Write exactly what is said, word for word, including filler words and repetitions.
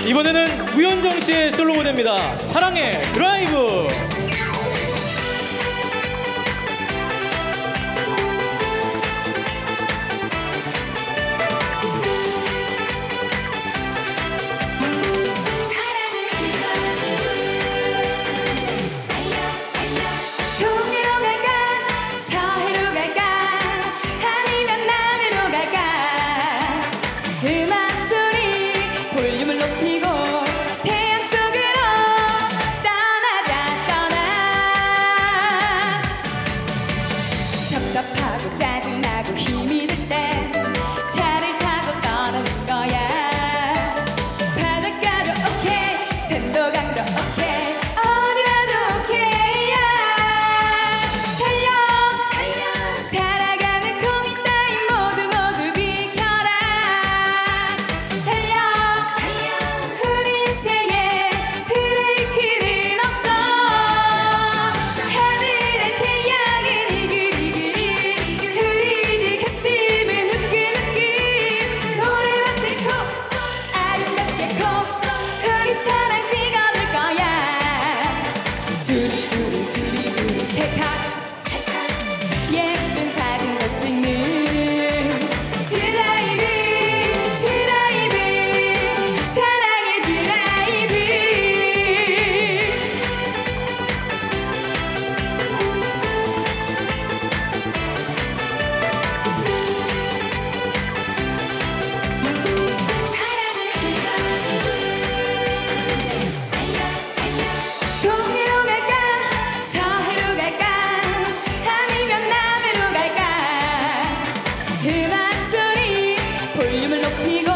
이번에는 구현정 씨의 솔로 무대입니다. 사랑의 드라이브. 음악 소리 볼륨을 높이고 태양 속으로 떠나자 떠나. 답답하고 짜증나고 힘이 들 땐 차를 타고 떠나는 거야. 바닷가도 오케이 산도강도 오케이 어디라도 오케이야. 달려 달려 살아가는 고민 따윈 모두 모두 비켜라. 달려 달려 우리 인생에 브레이크는 없어. 하늘의 태양은 이글이글 우리들 가슴은 후끈후끈 노래만 듣고 아름답게 고 우리 사랑 찍어둘 거야. 두리두리 두리두리 찰칵 예쁜 사진도 찍는 드라이브 드라이브 사랑의 드라이브. 사랑의 드라이브. 동해로 갈까 서해로 갈까 아니면 남해로 갈까. 음악 소리 볼륨을 높이고